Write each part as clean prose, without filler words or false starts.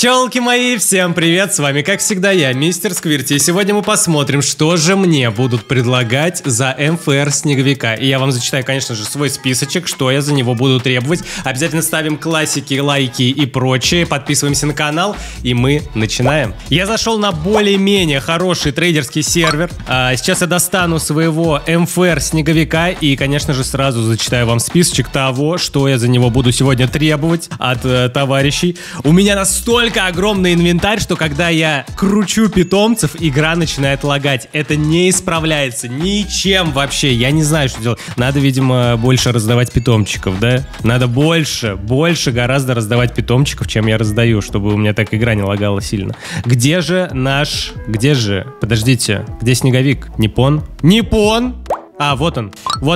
Пчелки мои, всем привет, с вами как всегда я, Мистер Сквирти. И сегодня мы посмотрим, что же мне будут предлагать за МФР Снеговика. И я вам зачитаю, конечно же, свой списочек, что я за него буду требовать. Обязательно ставим классики, лайки и прочее, подписываемся на канал, и мы начинаем. Я зашел на более-менее хороший трейдерский сервер. Сейчас я достану своего МФР Снеговика и, конечно же, сразу зачитаю вам списочек того, что я за него буду сегодня требовать от товарищей. У меня настолько огромный инвентарь, что когда я кручу питомцев, игра начинает лагать. Это не исправляется ничем вообще. Я не знаю, что делать. Надо, видимо, больше раздавать питомчиков, да? Надо больше гораздо раздавать питомчиков, чем я раздаю, чтобы у меня так игра не лагала сильно. Где же наш... Подождите. Где Снеговик? Ниппон? Ниппон! Вот он.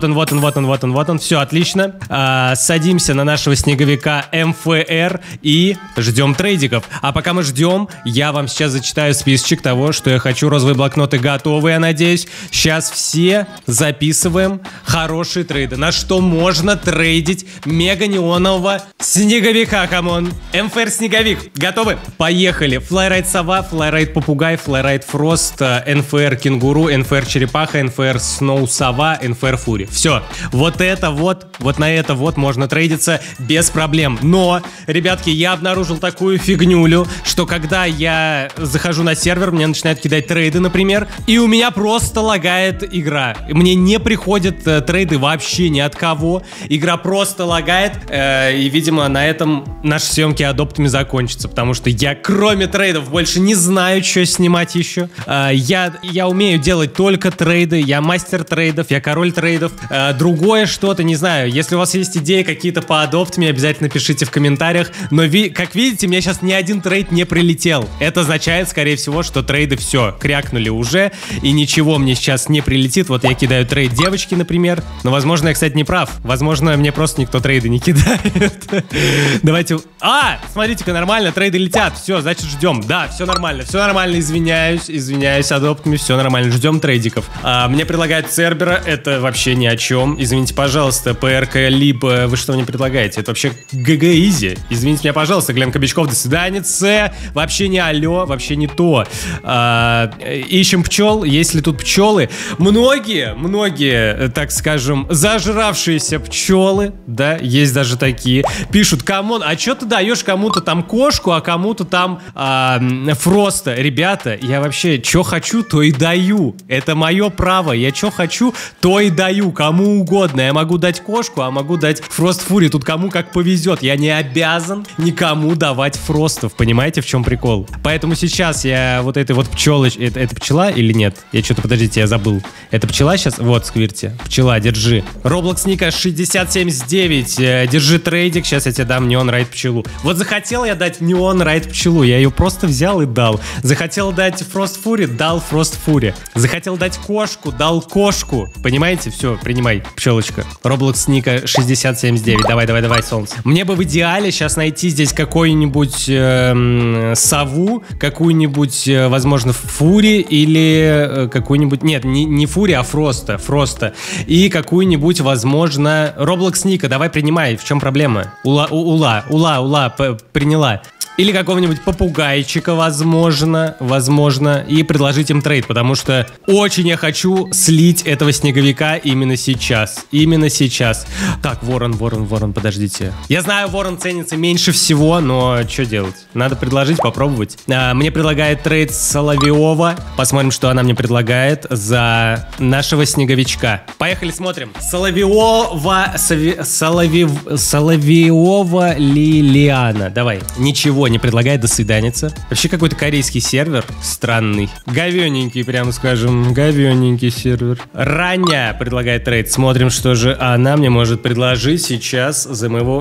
Все, отлично. Садимся на нашего Снеговика МФР и ждем трейдиков. А пока мы ждем, я вам сейчас зачитаю списочек того, что я хочу. Розовые блокноты готовы, я надеюсь. Сейчас все записываем хорошие трейды. На что можно трейдить мега неонового Снеговика, камон. МФР Снеговик. Готовы? Поехали. Флайрайд Сова, Флайрайд Попугай, Флайрайд Фрост, НФР Кенгуру, НФР Черепаха, НФР Сноу Сова, НФР Фури. Все. Вот на это можно трейдиться без проблем. Но, ребятки, я обнаружил такую фигнюлю, что когда я захожу на сервер, мне начинают кидать трейды, например, и у меня просто лагает игра. Мне не приходят трейды вообще ни от кого. Игра просто лагает, и, видимо, на этом наши съемки адоптами закончатся, потому что я, кроме трейдов, больше не знаю, что снимать еще. Я умею делать только трейды, я мастер трейдов, я король трейдов. Другое что-то, не знаю. Если у вас есть идеи какие-то по адоптами, обязательно пишите в комментариях. Но, как видите, мне сейчас ни один трейд не прилетел. Это означает, скорее всего, что трейды все, крякнули уже, и ничего мне сейчас не прилетит. Вот я кидаю трейд девочки, например. Но, возможно, я, кстати, не прав. Возможно, мне просто никто трейды не кидает. Давайте... Смотрите-ка, нормально, трейды летят. Все, значит, ждем. Да, все нормально, извиняюсь, адоптами, все нормально, ждем трейдиков. Мне предлагают Цербера, это вообще ни о чем. Извините, пожалуйста, ПРК, либо вы что мне предлагаете? Это вообще ГГ-изи. Извините меня, пожалуйста, Глен Кобячков, до свидания, вообще не алло, вообще не то. Ищем пчел, есть ли тут пчелы? Многие, так скажем, зажравшиеся пчелы, да, есть даже такие, пишут: камон, а что ты даешь кому-то там кошку, а кому-то там Фроста? Ребята, я вообще что хочу, то и даю. Это мое право, я что хочу, то и даю, кому угодно. Я могу дать кошку, а могу дать Фрост Фури. Тут кому как повезет. Я не обязан никому давать фростов. Понимаете, в чем прикол? Поэтому сейчас я вот этой вот пчелочкой... Это пчела или нет? Я что-то, подождите, я забыл. Это пчела сейчас? Вот, Сквирти. Пчела, держи. Roblox Ника 6079. Держи трейдик. Сейчас я тебе дам Неон Райд пчелу. Вот захотел я дать Неон Райд пчелу. Я ее просто взял и дал. Захотел дать Фрост Фури, дал Фрост Фури. Захотел дать кошку, дал кошку. Понимаете? Все, принимай, пчелочка. Roblox Ника 6079. Давай, солнце. Мне бы в идеале сейчас найти здесь какую-нибудь сову, какую-нибудь, возможно, Фури или какую-нибудь... Нет, не Фури, а Фроста. И какую-нибудь, возможно... Roblox Ника, давай принимай. В чем проблема? Ула, приняла. Или какого-нибудь попугайчика, возможно, и предложить им трейд, потому что очень я хочу слить этого Снеговика именно сейчас. Так, ворон, подождите. Я знаю, ворон ценится меньше всего, но что делать? Надо предложить, попробовать. Мне предлагает трейд Соловьева. Посмотрим, что она мне предлагает за нашего Снеговичка. Поехали, смотрим. Соловьева Лилиана. Давай. Ничего не предлагает, до свиданица. Вообще какой-то корейский сервер странный. Говененький, прямо скажем. Говененький сервер. Раня предлагает трейд. Смотрим, что же она мне может предложить сейчас за моего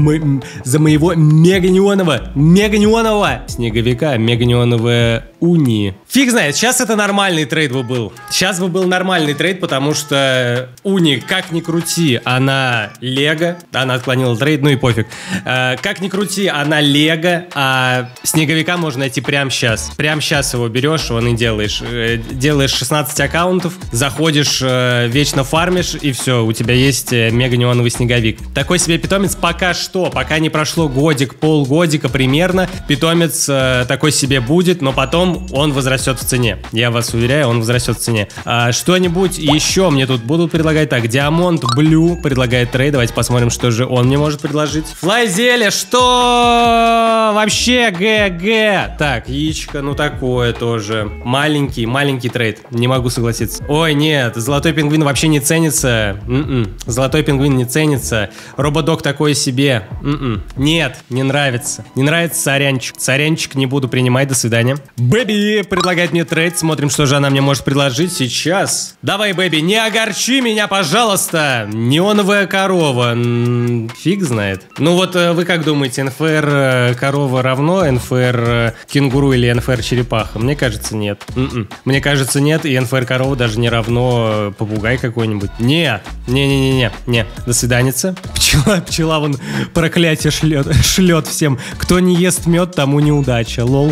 мега-неонового Снеговика. Мега-неоновая Уни. Фиг знает, сейчас это нормальный трейд бы был. Сейчас бы был нормальный трейд, потому что Уни, как ни крути, она лего. Она отклонила трейд, ну и пофиг. Как ни крути, она лего. а снеговика можно найти прямо сейчас. Прямо сейчас его берешь, вон и делаешь. Делаешь 16 аккаунтов, заходишь, вечно фармишь, и все, у тебя есть мега-неоновый снеговик. Такой себе питомец пока что, пока не прошло годик, полгодика примерно, питомец такой себе будет, но потом он возрастет в цене. Я вас уверяю, он возрастет в цене. Что-нибудь еще мне тут будут предлагать. Так, Diamond Blue предлагает трейд. Давайте посмотрим, что же он мне может предложить. Флайзеля, что вообще ГГ? Так, яичко, ну такое тоже. Маленький трейд. Не могу согласиться. Ой, нет, золотой пингвин вообще не ценится. Золотой пингвин не ценится. Рободог такой себе. Нет, не нравится. Не нравится сорянчик. Сорянчик не буду принимать, до свидания. Бэби предлагает мне трейд. Смотрим, что же она мне может предложить сейчас. Давай, Бэби, не огорчи меня, пожалуйста. Неоновая корова. Фиг знает. Ну вот вы как думаете, НФР корова равно НФР кенгуру или НФР черепаха? Мне кажется, нет. Мне кажется, нет, и НФР корова даже не равно попугай какой-нибудь. Нет. Не. До свиданица. Пчела вон проклятие шлет всем. Кто не ест мед, тому неудача. Лол.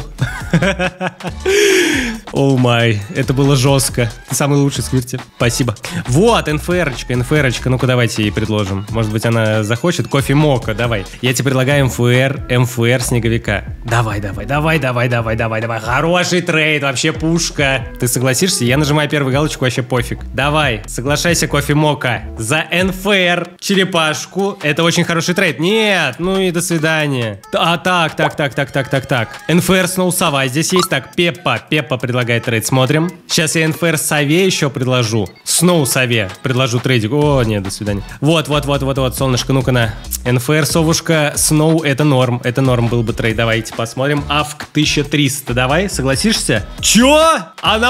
Оу май, это было жестко. Ты самый лучший, Сквирти. Спасибо. Вот, НФРочка. Ну-ка давайте ей предложим. Может быть, она захочет. Кофе Мока, давай. Я тебе предлагаю МФР снеговика. Давай. Хороший трейд, вообще пушка. Ты согласишься? Я нажимаю первую галочку, вообще пофиг. Давай, соглашайся, Кофе Мока. За НФР черепашку. Это очень хороший трейд. Нет, ну и до свидания. Так. НФР Сноу Сова. Здесь есть так, Пеппа предлагает трейд. Смотрим. Сейчас я НФР Сове еще предложу. Сноу Сове предложу трейдик. О, нет, до свидания. Вот, солнышко, ну-ка на. НФР Совушка, Сноу, это норм был бы трейд. Давайте посмотрим. Авк 1300, давай, согласишься? Чё? Она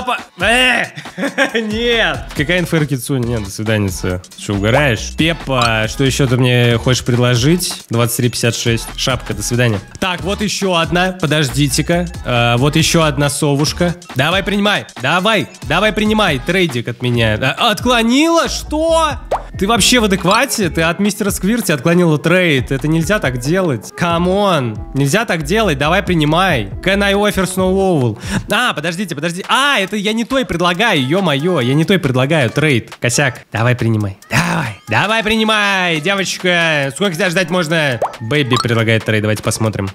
Нет. Какая НФР Кицуни? Нет, до свидания. Что, угораешь? Пеппа, что еще ты мне хочешь предложить? 23.56. Шапка, до свидания. Так, вот еще одна, подождите-ка. Вот еще одна совушка. Давай, принимай. Давай, принимай трейдик от меня. Отклонила? Что? Ты вообще в адеквате? Ты от мистера Сквирти отклонила трейд. Это нельзя так делать. Камон. Нельзя так делать. Давай, принимай. Can I offer Snow Owl? Подождите. Это я не той предлагаю. Ё-моё, я не той предлагаю трейд. Косяк. Давай, принимай. Давай, принимай, девочка. Сколько тебя ждать можно? Бэби предлагает трейд. Давайте посмотрим.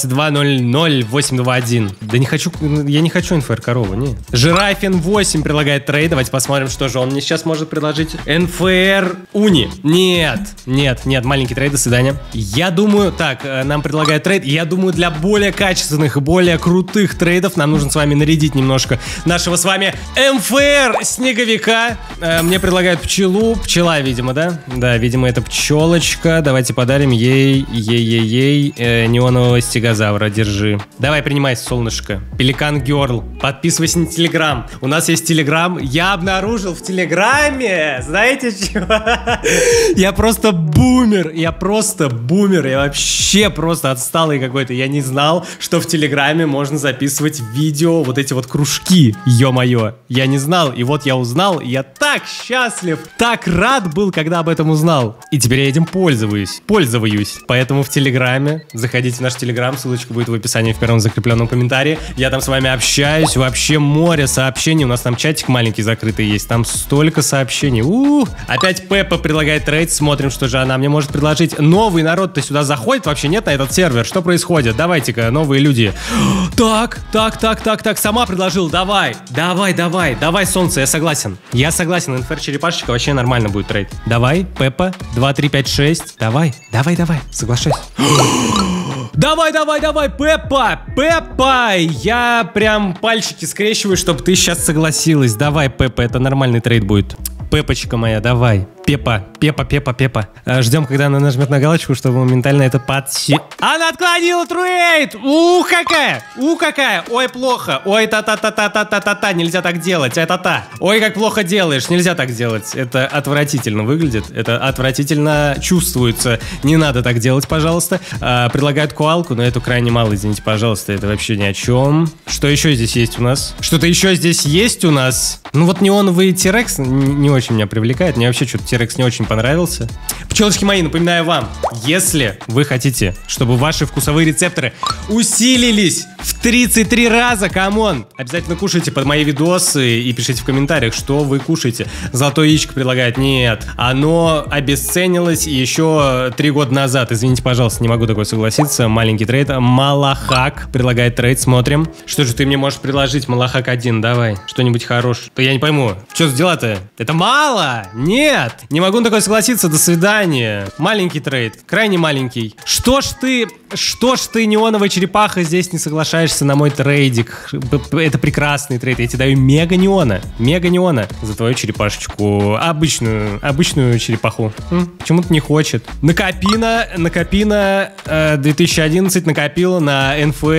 122.00.821. Да не хочу, я не хочу НФР корову, не. Жирафин 8 предлагает трейд. Давайте посмотрим, что же он мне сейчас может предложить. НФР Уни. Нет, маленький трейд, до свидания. Я думаю, так, нам предлагают трейд. Я думаю, для более качественных и более крутых трейдов нам нужно с вами нарядить немножко нашего с вами МФР снеговика. Мне предлагают пчелу. Пчела, видимо, да? Да, видимо, это пчелочка. Давайте подарим ей неонового стегозавра. Держи. Давай, принимай, солнышко. Пеликан Герл. Подписывайся на Телеграм. У нас есть Телеграм. Я обнаружил в Телеграме, знаете чего? Я просто бумер. Я вообще просто отсталый какой-то. Я не знал, что в Телеграме можно записывать видео, вот эти вот кружки. Ё-моё. Я не знал. И вот я узнал. И я так счастлив. Так рад был, когда об этом узнал. И теперь я этим пользуюсь. Поэтому в Телеграме. Заходите в наш Телеграм. Ссылочка будет в описании в первом закрепленном комментарии. Я там с вами общаюсь. Вообще море сообщений. У нас там чатик маленький закрытый есть. Там столько сообщений. Опять Пеппа предлагает трейд. Смотрим, что же она мне может предложить. Новый народ-то сюда заходит? Вообще нет на этот сервер? Что происходит? Давайте-ка, новые люди. Так. Сама предложил. Давай, солнце, я согласен. НФР черепашечка вообще нормально будет трейд. Давай, Пеппа, 2356. Давай, соглашайся. Давай, Пеппа! Я прям пальчики скрещиваю, чтобы ты сейчас согласилась. Давай, Пеппа, это нормальный трейд будет. Пеппочка моя, давай. Пеппа. Ждем, когда она нажмет на галочку, чтобы моментально это Она отклонила трейд! Какая! Ой, плохо. Ой, та-та-та-та-та-та-та-та. Нельзя так делать. Ой, как плохо делаешь. Нельзя так делать. Это отвратительно выглядит. Это отвратительно чувствуется. Не надо так делать, пожалуйста. Предлагают коалку, но эту крайне мало, извините, пожалуйста. Это вообще ни о чем. Что еще здесь есть у нас? Что-то еще здесь есть у нас? Ну вот неоновый T-Rex не очень меня привлекает. Мне вообще что-то T-Rex Rx не очень понравился. Пчелочки мои, напоминаю вам, если вы хотите, чтобы ваши вкусовые рецепторы усилились в 33 раза, камон, обязательно кушайте под мои видосы и пишите в комментариях, что вы кушаете. Золотое яичко предлагает. Нет, оно обесценилось еще 3 года назад. Извините, пожалуйста, не могу такой согласиться. Маленький трейд. Малахак предлагает трейд. Смотрим. Что же ты мне можешь предложить, Малахак 1? Давай, что-нибудь хорошее. Я не пойму, что за дела-то? Это мало? Нет, не могу на такое согласиться. До свидания. Маленький трейд, крайне маленький. Что ж ты, неоновая черепаха, здесь не соглашаешься на мой трейдик? Это прекрасный трейд. Я тебе даю мега неона за твою черепашечку. Обычную черепаху. Почему-то не хочет. Накопина 2011 накопила на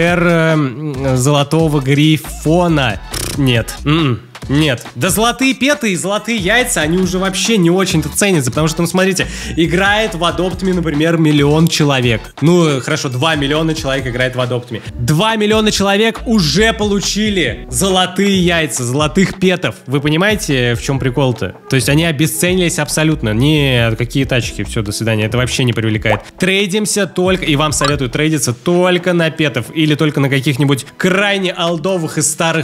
НФР золотого грифона. Нет. Нет. Да золотые петы и золотые яйца, они уже вообще не очень-то ценятся, потому что, ну, смотрите, играет в Адоптами, например, 1 миллион человек. Ну, хорошо, 2 миллиона человек играет в Адоптами. 2 миллиона человек уже получили золотые яйца, золотых петов. Вы понимаете, в чем прикол-то? То есть они обесценились абсолютно. Нет, какие тачки, все, до свидания, это вообще не привлекает. Трейдимся только, и вам советую трейдиться только на петов или только на каких-нибудь крайне олдовых и старых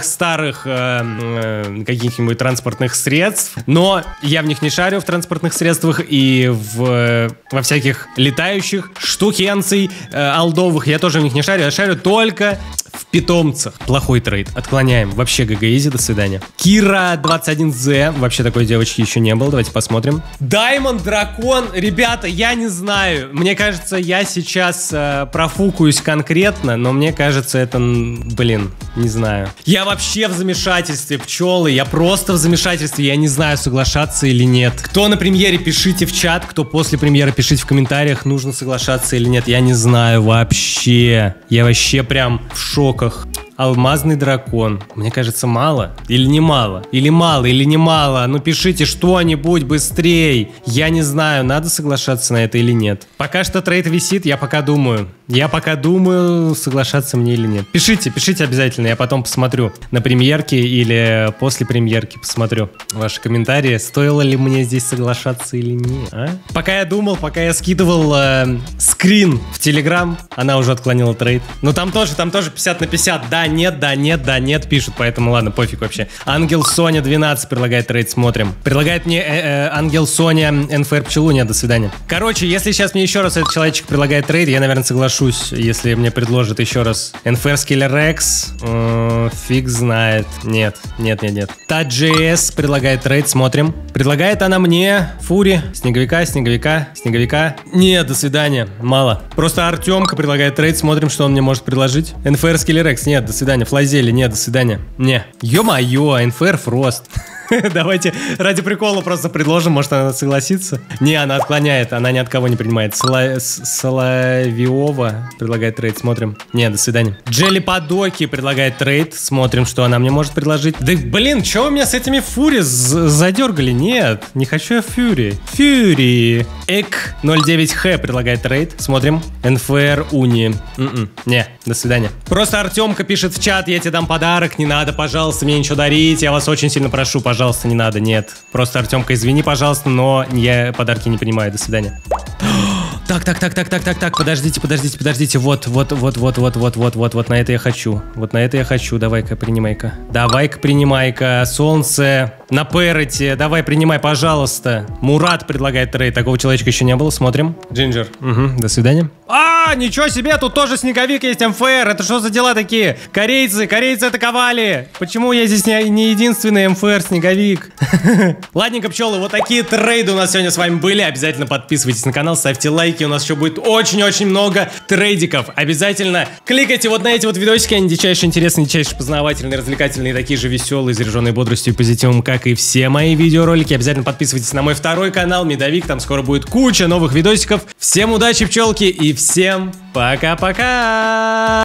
каких-нибудь транспортных средств, но я в них не шарю, в транспортных средствах, и во всяких летающих штукенций олдовых я тоже в них не шарю, я шарю только в питомцах. Плохой трейд, отклоняем, вообще ГГ-изи, до свидания. Кира 21Z, вообще такой девочки еще не было, давайте посмотрим. Даймонд Дракон, ребята, я не знаю, мне кажется, я сейчас профукаюсь конкретно, но мне кажется, это, блин, не знаю. Я вообще в замешательстве, пчелы, я просто в замешательстве, я не знаю, соглашаться или нет. Кто на премьере, пишите в чат, кто после премьеры, пишите в комментариях, нужно соглашаться или нет, я не знаю вообще. Я вообще прям в шоке. Алмазный дракон. Мне кажется, мало. Или не мало. Или мало, или не мало. Ну пишите что-нибудь быстрей. Я не знаю, надо соглашаться на это или нет. Пока что трейд висит, я пока думаю. Соглашаться мне или нет. Пишите обязательно, я потом посмотрю на премьерке или после премьерки посмотрю ваши комментарии. Стоило ли мне здесь соглашаться или нет, а? Пока я думал, пока я скидывал скрин в Телеграм, она уже отклонила трейд. Но там тоже 50 на 50. Да, нет, пишут, поэтому ладно, пофиг вообще. Ангел Соня 12 предлагает трейд, смотрим. Предлагает мне Ангел Соня НФР пчелу, нет, до свидания. Короче, если сейчас мне еще раз этот человечек предлагает трейд, я, наверное, соглашусь, если мне предложат еще раз. НФР Скиллер Рекс, фиг знает. Нет. Та.js предлагает трейд, смотрим. Предлагает она мне Фури, Снеговика. Нет, до свидания, мало. Просто Артемка предлагает трейд, смотрим, что он мне может предложить. НФР Скиллер Рекс, нет, до свидания. Флазели, нет, до свидания. Не. Ё-моё, НФР Фрост. Давайте ради прикола просто предложим, может она согласится. Не, она отклоняет, она ни от кого не принимает. Соловьева предлагает трейд, смотрим. Не, до свидания. Джелли Падоки предлагает трейд, смотрим, что она мне может предложить. Да блин, чё вы меня с этими Фури задергали? Нет, не хочу я Фьюри. Эк 09Х предлагает трейд, смотрим. НФР Уни. Не, до свидания. Просто Артемка пишет в чат, я тебе дам подарок, не надо, пожалуйста, мне ничего дарить, я вас очень сильно прошу, пожалуйста, не надо, нет. Просто, Артемка, извини, пожалуйста, но я подарки не принимаю, до свидания. Так, подождите, вот, на это я хочу. Давай-ка, принимай-ка, солнце, на Перете, давай, принимай, пожалуйста. Мурат предлагает трейд, такого человечка еще не было, смотрим. Джинджер, до свидания. Ничего себе, тут тоже снеговик есть, МФР, это что за дела такие? Корейцы атаковали. Почему я здесь не единственный МФР снеговик? Ладненько, пчелы, вот такие трейды у нас сегодня с вами были. Обязательно подписывайтесь на канал, ставьте лайки, у нас еще будет очень-очень много трейдиков. Обязательно кликайте вот на эти вот видосики, они дичайше интересные, дичайше познавательные, развлекательные, такие же веселые, заряженные бодростью и позитивом, как и все мои видеоролики. Обязательно подписывайтесь на мой второй канал, Медовик, там скоро будет куча новых видосиков. Всем удачи, пчелки, и всем пока-пока!